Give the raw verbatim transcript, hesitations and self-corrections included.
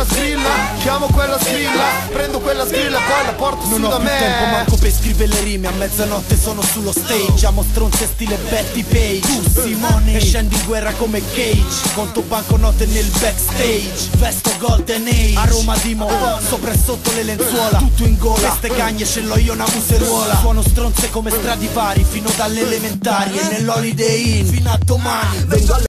sgrilla, chiamo quella sgrilla, prendo quella sgrilla e poi la porto su da me. Non ho più tempo manco per scrivere le rime, a mezzanotte sono sullo stage. Amo stronze stile Betty Page, tu Simone, e scendi in guerra come Cage. Conto banconote nel backstage, vesto golden age, aroma di mo, sopra e sotto le lenzuola, tutto in gola, ste cagne ce l'ho io una museruola. Suono stronze come Stradivari, fino dalle elementari e nell'Holiday Inn fino a domani. Vengo